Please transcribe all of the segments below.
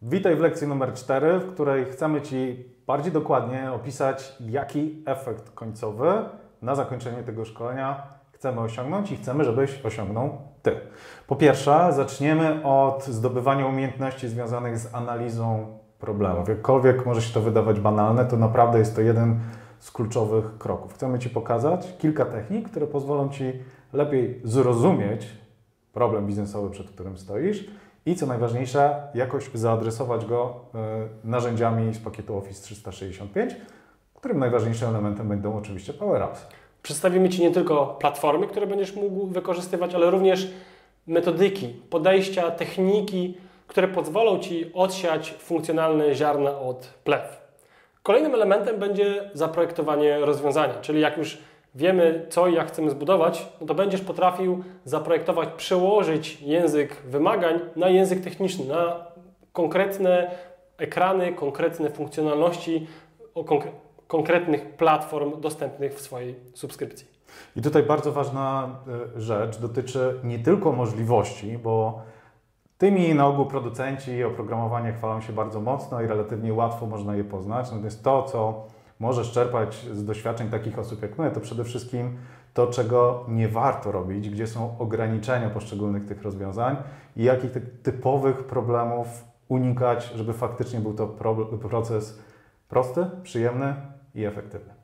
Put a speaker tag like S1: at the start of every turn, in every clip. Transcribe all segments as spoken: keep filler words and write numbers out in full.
S1: Witaj w lekcji numer cztery, w której chcemy Ci bardziej dokładnie opisać, jaki efekt końcowy na zakończenie tego szkolenia chcemy osiągnąć i chcemy, żebyś osiągnął Ty. Po pierwsze, zaczniemy od zdobywania umiejętności związanych z analizą problemów. Jakkolwiek może się to wydawać banalne, to naprawdę jest to jeden z kluczowych kroków. Chcemy Ci pokazać kilka technik, które pozwolą Ci lepiej zrozumieć problem biznesowy, przed którym stoisz i co najważniejsze, jakoś zaadresować go y, narzędziami z pakietu Office trzysta sześćdziesiąt pięć, którym najważniejszym elementem będą oczywiście Power Apps.
S2: Przedstawimy Ci nie tylko platformy, które będziesz mógł wykorzystywać, ale również metodyki, podejścia, techniki, które pozwolą Ci odsiać funkcjonalne ziarna od plew. Kolejnym elementem będzie zaprojektowanie rozwiązania, czyli jak już wiemy, co i jak chcemy zbudować, no to będziesz potrafił zaprojektować, przełożyć język wymagań na język techniczny, na konkretne ekrany, konkretne funkcjonalności o konkre konkretnych platform dostępnych w swojej subskrypcji.
S1: I tutaj bardzo ważna rzecz dotyczy nie tylko możliwości, bo tymi na ogół producenci oprogramowania chwalą się bardzo mocno i relatywnie łatwo można je poznać. Natomiast to, co możesz czerpać z doświadczeń takich osób jak my, to przede wszystkim to, czego nie warto robić, gdzie są ograniczenia poszczególnych tych rozwiązań i jakich typowych problemów unikać, żeby faktycznie był to proces prosty, przyjemny i efektywny.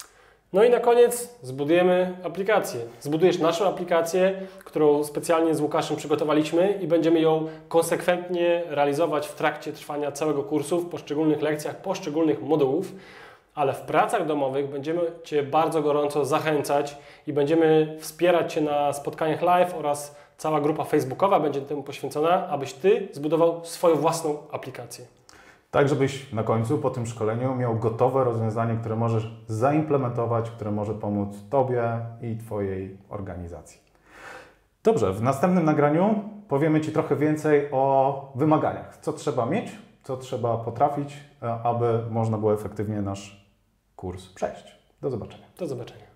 S2: No i na koniec zbudujemy aplikację. Zbudujesz naszą aplikację, którą specjalnie z Łukaszem przygotowaliśmy i będziemy ją konsekwentnie realizować w trakcie trwania całego kursu, w poszczególnych lekcjach, poszczególnych modułów, ale w pracach domowych będziemy Cię bardzo gorąco zachęcać i będziemy wspierać Cię na spotkaniach live oraz cała grupa facebookowa będzie temu poświęcona, abyś Ty zbudował swoją własną aplikację.
S1: Tak, żebyś na końcu po tym szkoleniu miał gotowe rozwiązanie, które możesz zaimplementować, które może pomóc Tobie i Twojej organizacji. Dobrze, w następnym nagraniu powiemy Ci trochę więcej o wymaganiach. Co trzeba mieć, co trzeba potrafić, aby można było efektywnie nasz kurs przejść. Do zobaczenia.
S2: Do zobaczenia.